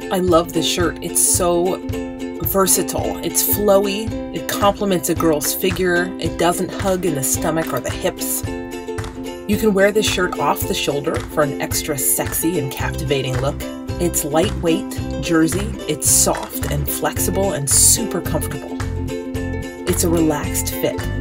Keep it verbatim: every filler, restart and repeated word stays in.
I love this shirt. It's so versatile. It's flowy. It complements a girl's figure. It doesn't hug in the stomach or the hips. You can wear this shirt off the shoulder for an extra sexy and captivating look. It's lightweight jersey. It's soft and flexible and super comfortable. It's a relaxed fit